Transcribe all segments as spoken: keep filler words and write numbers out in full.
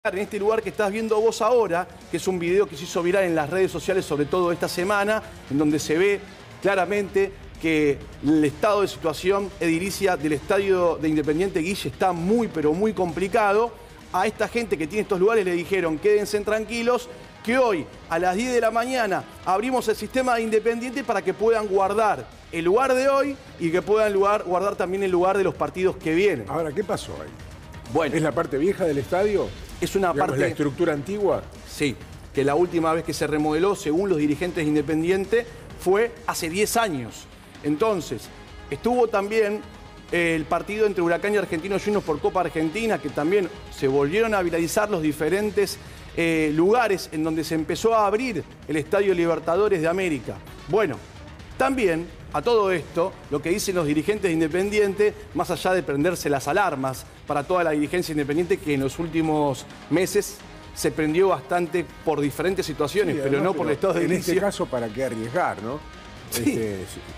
En este lugar que estás viendo vos ahora, que es un video que se hizo viral en las redes sociales, sobre todo esta semana, en donde se ve claramente que el estado de situación edilicia del estadio de Independiente Guille está muy, pero muy complicado. A esta gente que tiene estos lugares le dijeron, quédense tranquilos, que hoy a las diez de la mañana abrimos el sistema de Independiente para que puedan guardar el lugar de hoy y que puedan lugar, guardar también el lugar de los partidos que vienen. Ahora, ¿qué pasó ahí? Bueno, ¿es la parte vieja del estadio? Es una Digamos, parte... ¿la estructura antigua? Sí, que la última vez que se remodeló, según los dirigentes de Independiente, fue hace diez años. Entonces, estuvo también el partido entre Huracán y Argentinos Juniors por Copa Argentina, que también se volvieron a viralizar los diferentes eh, lugares en donde se empezó a abrir el Estadio Libertadores de América. Bueno, también a todo esto, lo que dicen los dirigentes de Independiente, más allá de prenderse las alarmas para toda la dirigencia independiente, que en los últimos meses se prendió bastante por diferentes situaciones, sí, pero no, no por el estado de En inicio. este caso, ¿para qué arriesgar, no? Sí. Este,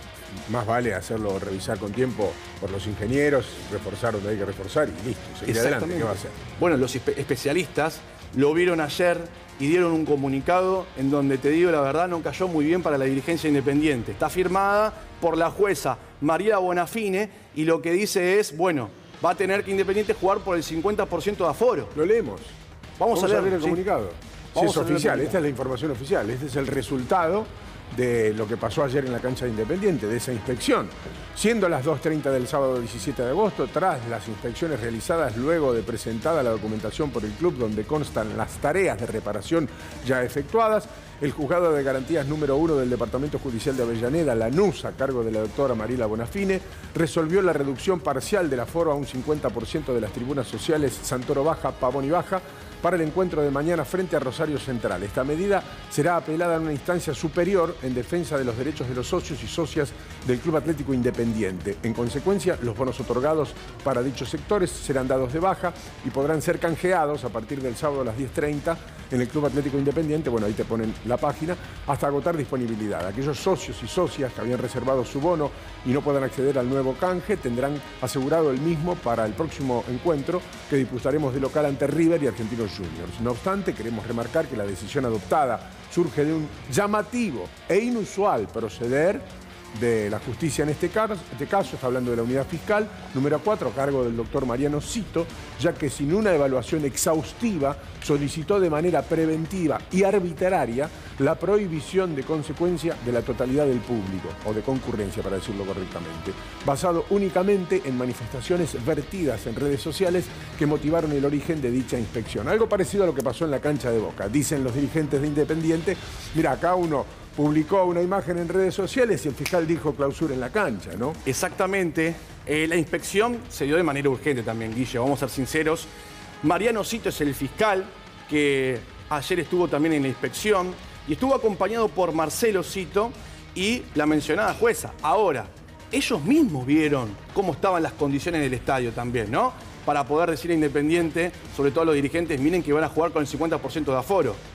más vale hacerlo, revisar con tiempo por los ingenieros, reforzar donde hay que reforzar y listo, seguir adelante. ¿Qué va a hacer? Bueno, los espe especialistas lo vieron ayer y dieron un comunicado en donde, te digo la verdad, no cayó muy bien para la dirigencia independiente. Está firmada por la jueza Mariela Bonafine y lo que dice es, bueno, va a tener que Independiente jugar por el cincuenta por ciento de aforo. Lo leemos. Vamos, Vamos a leer, a leer el ¿sí? comunicado. Vamos Si es a leer oficial, el esta es la información oficial. Este es el resultado de lo que pasó ayer en la cancha de Independiente, de esa inspección. Siendo las dos treinta del sábado diecisiete de agosto, tras las inspecciones realizadas luego de presentada la documentación por el club donde constan las tareas de reparación ya efectuadas, el juzgado de garantías número uno del Departamento Judicial de Avellaneda, Lanús, a cargo de la doctora Mariela Bonafine, resolvió la reducción parcial del aforo a un cincuenta por ciento de las tribunas sociales Santoro Baja, Pavón y Baja, para el encuentro de mañana frente a Rosario Central. Esta medida será apelada en una instancia superior en defensa de los derechos de los socios y socias del Club Atlético Independiente. En consecuencia, los bonos otorgados para dichos sectores serán dados de baja y podrán ser canjeados a partir del sábado a las diez treinta en el Club Atlético Independiente, bueno, ahí te ponen la página, hasta agotar disponibilidad. Aquellos socios y socias que habían reservado su bono y no puedan acceder al nuevo canje tendrán asegurado el mismo para el próximo encuentro que disputaremos de local ante River y Argentinos Juniors. No obstante, queremos remarcar que la decisión adoptada surge de un llamativo e inusual proceder de la justicia en este caso, este caso, está hablando de la unidad fiscal, número cuatro, a cargo del doctor Mariano Cito, ya que sin una evaluación exhaustiva solicitó de manera preventiva y arbitraria la prohibición de consecuencia de la totalidad del público, o de concurrencia para decirlo correctamente, basado únicamente en manifestaciones vertidas en redes sociales que motivaron el origen de dicha inspección. Algo parecido a lo que pasó en la cancha de Boca. Dicen los dirigentes de Independiente, mira, acá uno publicó una imagen en redes sociales y el fiscal dijo clausura en la cancha, ¿no? Exactamente. Eh, la inspección se dio de manera urgente también, Guille, vamos a ser sinceros. Mariano Cito es el fiscal que ayer estuvo también en la inspección y estuvo acompañado por Marcelo Cito y la mencionada jueza. Ahora, ellos mismos vieron cómo estaban las condiciones del estadio también, ¿no? Para poder decir a Independiente, sobre todo a los dirigentes, miren que van a jugar con el cincuenta por ciento de aforo.